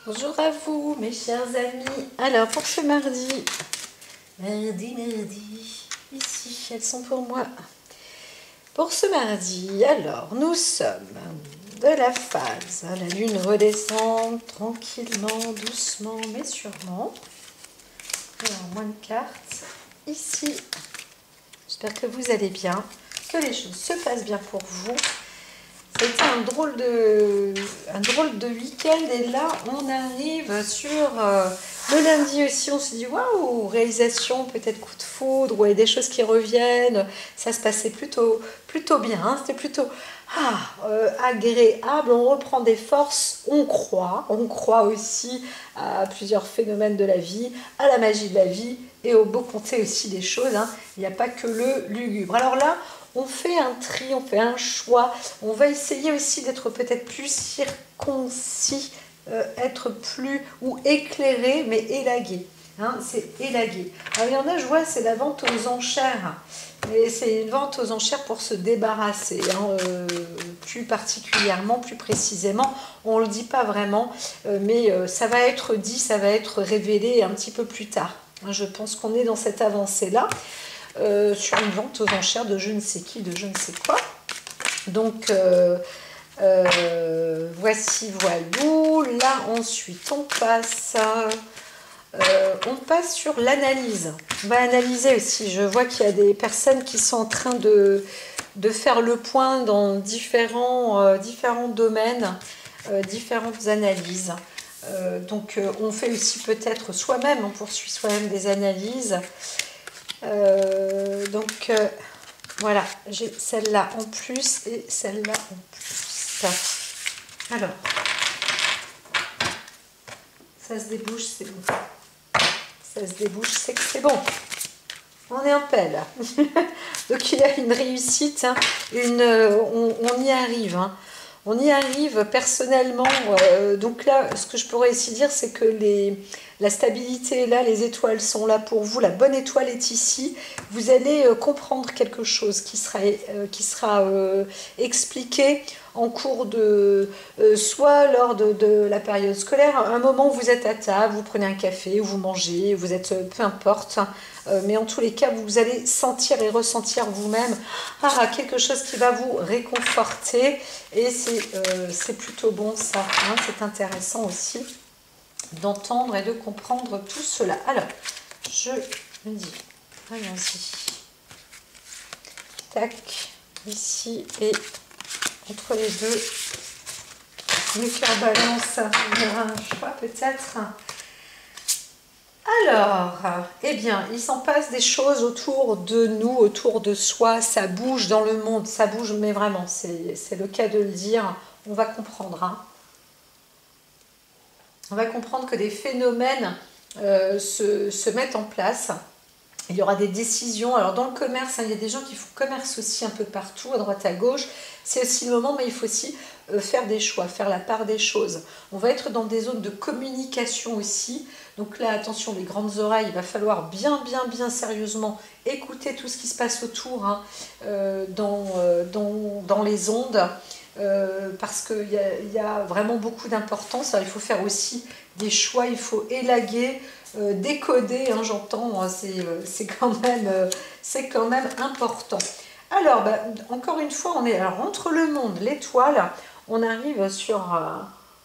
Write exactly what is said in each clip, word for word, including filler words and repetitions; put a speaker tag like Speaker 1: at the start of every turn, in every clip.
Speaker 1: Bonjour à vous, mes chers amis. Alors, pour ce mardi, mardi, mardi, ici, elles sont pour moi. Pour ce mardi, alors, nous sommes de la phase. La lune redescend tranquillement, doucement, mais sûrement. Alors, moins de cartes. Ici, j'espère que vous allez bien, que les choses se passent bien pour vous. Ça a été un drôle de, un drôle de week-end et là on arrive sur euh, le lundi aussi, on se dit waouh, réalisation, peut-être coup de foudre, ou des choses qui reviennent, ça se passait plutôt, plutôt bien, hein, c'était plutôt ah, euh, agréable, on reprend des forces, on croit, on croit aussi à plusieurs phénomènes de la vie, à la magie de la vie et au beau côté aussi des choses, hein. Il n'y a pas que le lugubre. Alors là, on fait un tri, on fait un choix, on va essayer aussi d'être peut-être plus circoncis, euh, être plus ou éclairé, mais élagué. Hein, c'est élagué. Alors il y en a, je vois, c'est la vente aux enchères. Mais c'est une vente aux enchères pour se débarrasser, hein, euh, plus particulièrement, plus précisément. On ne le dit pas vraiment, euh, mais euh, ça va être dit, ça va être révélé un petit peu plus tard. Hein, je pense qu'on est dans cette avancée-là. Euh, sur une vente aux enchères de je ne sais qui, de je ne sais quoi. Donc, euh, euh, voici, voilou. Là, ensuite, on passe, euh, on passe sur l'analyse. On va analyser aussi. Je vois qu'il y a des personnes qui sont en train de, de faire le point dans différents, euh, différents domaines, euh, différentes analyses. Euh, donc, euh, on fait aussi peut-être soi-même, on poursuit soi-même des analyses. Euh, donc euh, voilà, j'ai celle-là en plus et celle-là en plus. Alors, ça se débouche, c'est bon. Ça se débouche, c'est que c'est bon. On est en paix là. Donc il y a une réussite, hein, une, on, on y arrive. Hein. On y arrive personnellement. Euh, donc là, ce que je pourrais ici dire, c'est que les, la stabilité est là, les étoiles sont là pour vous, la bonne étoile est ici. Vous allez euh, comprendre quelque chose qui sera, euh, qui sera euh, expliqué en cours de, euh, soit lors de, de la période scolaire, un moment où vous êtes à table, vous prenez un café, vous mangez, vous êtes, euh, peu importe, euh, mais en tous les cas, vous allez sentir et ressentir vous-même ah, quelque chose qui va vous réconforter, et c'est euh, c'est plutôt bon ça, hein, c'est intéressant aussi d'entendre et de comprendre tout cela. Alors, je me dis, allons-y, tac, ici et entre les deux, le cœur balance, il y aura un choix peut-être. Alors, eh bien, il s'en passe des choses autour de nous, autour de soi, ça bouge dans le monde, ça bouge, mais vraiment, c'est le cas de le dire, on va comprendre. Hein. On va comprendre que des phénomènes euh, se, se mettent en place. Il y aura des décisions. Alors dans le commerce, hein, il y a des gens qui font commerce aussi un peu partout, à droite à gauche. C'est aussi le moment, mais il faut aussi euh, faire des choix, faire la part des choses. On va être dans des zones de communication aussi. Donc là, attention, les grandes oreilles, il va falloir bien, bien, bien sérieusement écouter tout ce qui se passe autour, hein, euh, dans, euh, dans, dans les ondes. Euh, parce qu'il y, y a vraiment beaucoup d'importance. Il faut faire aussi des choix, il faut élaguer, euh, décoder, hein, j'entends, hein, c'est quand, euh, quand même important. Alors, bah, encore une fois, on est alors, entre le monde, l'étoile, on arrive sur, euh,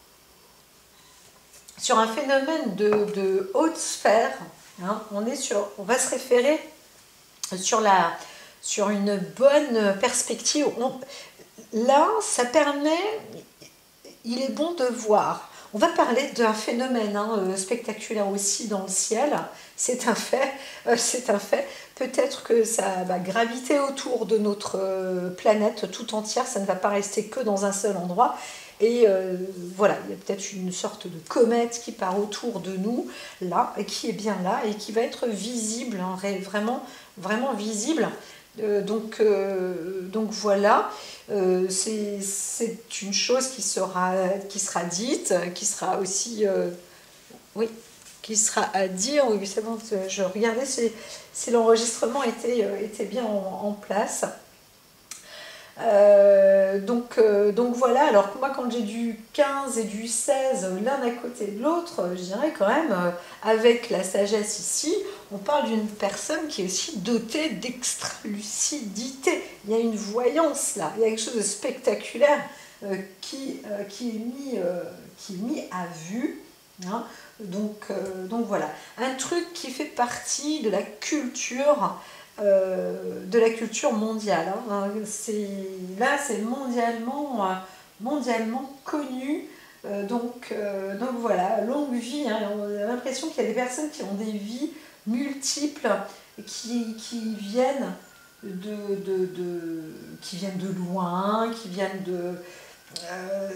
Speaker 1: sur un phénomène de, de haute sphère. Hein, on, est sur, on va se référer sur, la, sur une bonne perspective. On, Là, ça permet, il est bon de voir. On va parler d'un phénomène hein, spectaculaire aussi dans le ciel. C'est un fait, euh, c'est un fait. Peut-être que ça va graviter autour de notre euh, planète tout entière. Ça ne va pas rester que dans un seul endroit. Et euh, voilà, il y a peut-être une sorte de comète qui part autour de nous, là, et qui est bien là, et qui va être visible, hein, vraiment, vraiment visible. Euh, donc, euh, donc voilà, euh, c'est une chose qui sera, qui sera dite, qui sera aussi, euh, oui, qui sera à dire. Oui, c'est bon, je regardais si, si l'enregistrement était, euh, était bien en, en place. Euh, donc, euh, donc voilà, alors que moi quand j'ai du quinze et du seize l'un à côté de l'autre, je dirais quand même, euh, avec la sagesse ici, on parle d'une personne qui est aussi dotée d'extra-lucidité. Il y a une voyance là, il y a quelque chose de spectaculaire euh, qui, euh, qui, est mis, euh, qui est mis à vue. Hein. Donc, euh, donc voilà, un truc qui fait partie de la culture Euh, de la culture mondiale. Hein. C'est, là, c'est mondialement, euh, mondialement connu. Euh, donc, euh, donc voilà, longue vie. Hein. On a l'impression qu'il y a des personnes qui ont des vies multiples, qui, qui viennent de, de, de, qui viennent de loin, qui viennent de... Euh,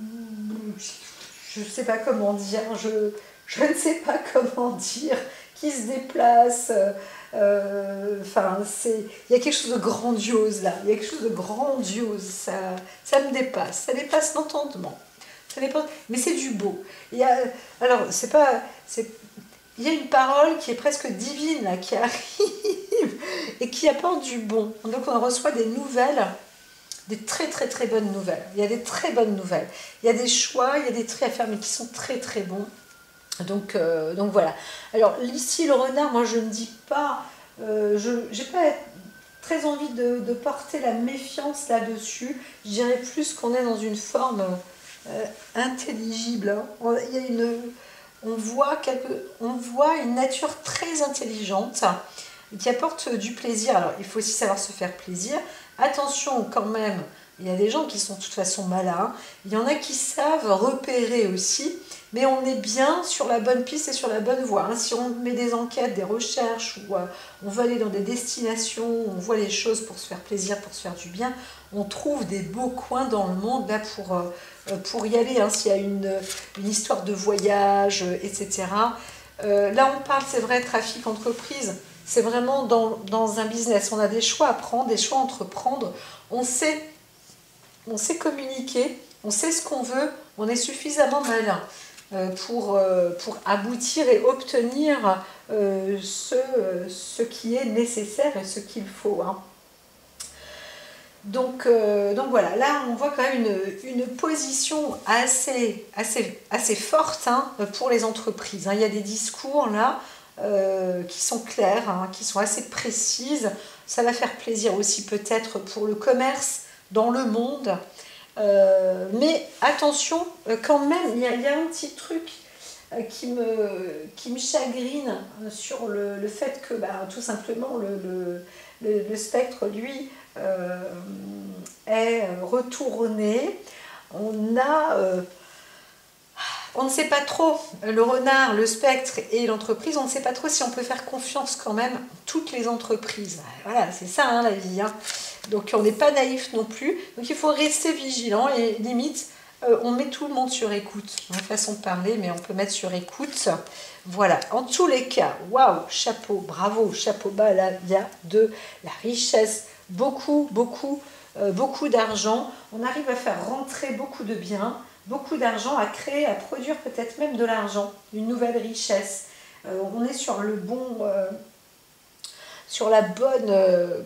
Speaker 1: je ne sais pas comment dire, je, je ne sais pas comment dire, qui se déplacent. Euh, enfin, c'est, il y a quelque chose de grandiose là, il y a quelque chose de grandiose, ça, ça me dépasse, ça dépasse l'entendement, ça dépasse, mais c'est du beau. Il y a, alors, c'est pas, c'est, il y a une parole qui est presque divine là, qui arrive et qui apporte du bon. Donc on reçoit des nouvelles, des très très très bonnes nouvelles. Il y a des très bonnes nouvelles. Il y a des choix, il y a des tri à faire, mais qui sont très très bons. Donc, euh, donc voilà. Alors ici le renard, moi je ne dis pas, euh, je n'ai pas très envie de, de porter la méfiance là-dessus. Je dirais plus qu'on est dans une forme euh, intelligible. Hein. On, il y a une, on, voit quelque, on voit une nature très intelligente qui apporte du plaisir. Alors il faut aussi savoir se faire plaisir. Attention quand même, il y a des gens qui sont de toute façon malins. Il y en a qui savent repérer aussi. Mais on est bien sur la bonne piste et sur la bonne voie. Hein. Si on met des enquêtes, des recherches, ou euh, on veut aller dans des destinations, on voit les choses pour se faire plaisir, pour se faire du bien, on trouve des beaux coins dans le monde là pour, euh, pour y aller. Hein. S'il y a une, une histoire de voyage, et cetera. Euh, là, on parle, c'est vrai, trafic entreprise. C'est vraiment dans, dans un business. On a des choix à prendre, des choix à entreprendre. On sait, on sait communiquer, on sait ce qu'on veut, on est suffisamment malin. Pour, pour aboutir et obtenir euh, ce, ce qui est nécessaire et ce qu'il faut. Hein. Donc, euh, donc voilà, là on voit quand même une, une position assez, assez, assez forte hein, pour les entreprises. Hein. Il y a des discours là euh, qui sont clairs, hein, qui sont assez précises. Ça va faire plaisir aussi peut-être pour le commerce dans le monde. Euh, mais attention, euh, quand même, il y, y a un petit truc euh, qui, me, qui me chagrine sur le, le fait que bah, tout simplement le, le, le, le spectre, lui, euh, est retourné. On a... Euh, on ne sait pas trop, le renard, le spectre et l'entreprise, on ne sait pas trop si on peut faire confiance quand même à toutes les entreprises. Voilà, c'est ça hein, la vie. Hein. Donc on n'est pas naïf non plus. Donc il faut rester vigilant et limite, euh, on met tout le monde sur écoute. Une façon de parler, mais on peut mettre sur écoute. Voilà, en tous les cas, waouh, chapeau, bravo, chapeau bas, là, il y a de la richesse, beaucoup, beaucoup, euh, beaucoup d'argent. On arrive à faire rentrer beaucoup de biens. Beaucoup d'argent à créer, à produire peut-être même de l'argent, une nouvelle richesse. Euh, on est sur le bon, euh, sur la bonne... Euh,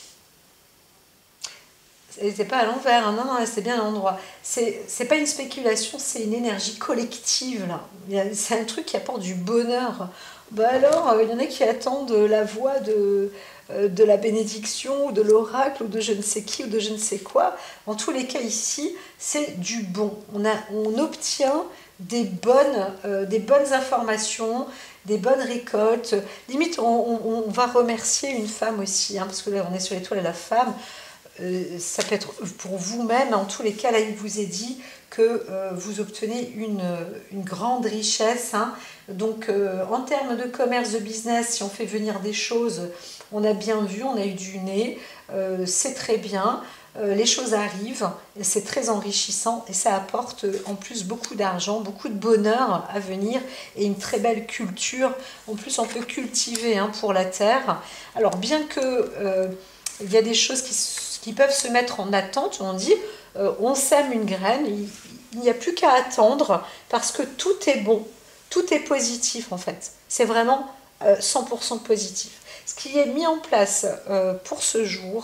Speaker 1: c'est pas à l'envers, hein, non, non, c'est bien à l'endroit. C'est pas une spéculation, c'est une énergie collective. C'est un truc qui apporte du bonheur. Bah alors, il y en a qui attendent la voix de... de la bénédiction, ou de l'oracle, ou de je ne sais qui, ou de je ne sais quoi. En tous les cas, ici, c'est du bon. On, a, on obtient des bonnes, euh, des bonnes informations, des bonnes récoltes. Limite, on, on, on va remercier une femme aussi, hein, parce que là, on est sur l'étoile de la femme. Euh, ça peut être pour vous-même. En tous les cas, là, il vous est dit que euh, vous obtenez une, une grande richesse. Hein. Donc, euh, en termes de commerce, de business, si on fait venir des choses... On a bien vu, on a eu du nez, euh, c'est très bien, euh, les choses arrivent, c'est très enrichissant et ça apporte en plus beaucoup d'argent, beaucoup de bonheur à venir et une très belle culture. En plus, on peut cultiver hein, pour la terre. Alors, bien que euh, il y a des choses qui, qui peuvent se mettre en attente, on dit, euh, on sème une graine, il n'y a plus qu'à attendre parce que tout est bon, tout est positif en fait. C'est vraiment euh, cent pour cent positif. Ce qui est mis en place euh, pour ce jour,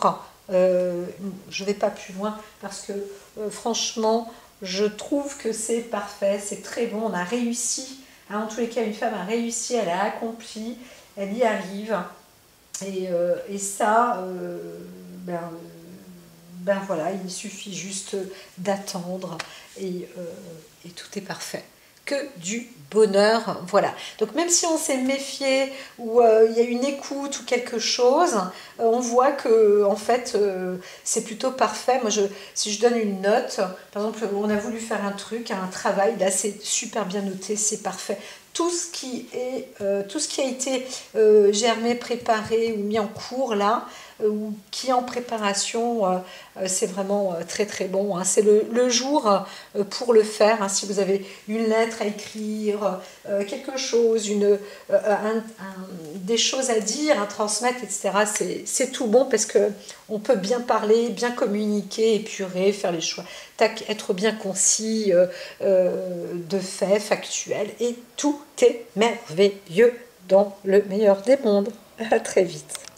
Speaker 1: Euh, je ne vais pas plus loin parce que euh, franchement, je trouve que c'est parfait, c'est très bon, on a réussi. Hein, en tous les cas, une femme a réussi, elle a accompli, elle y arrive. Et, euh, et ça, euh, ben, ben voilà, il suffit juste d'attendre et, euh, et tout est parfait. Que du bonheur, voilà. Donc même si on s'est méfié ou euh, il y a une écoute ou quelque chose, euh, on voit que en fait euh, c'est plutôt parfait. Moi, je, si je donne une note, par exemple, on a voulu faire un truc, un travail, là c'est super bien noté, c'est parfait. Tout ce qui est, euh, tout ce qui a été euh, germé, préparé ou mis en cours là, euh, ou qui est en préparation, euh, euh, c'est vraiment euh, très très bon. Hein. C'est le, le jour euh, pour le faire. Hein. Si vous avez une lettre à écrire, euh, quelque chose, une, euh, un, un, des choses à dire, à transmettre, et cetera. C'est tout bon parce que on peut bien parler, bien communiquer, épurer, faire les choix, tac, être bien concis, euh, euh, de faits, factuels, et tout est merveilleux dans le meilleur des mondes. À très vite.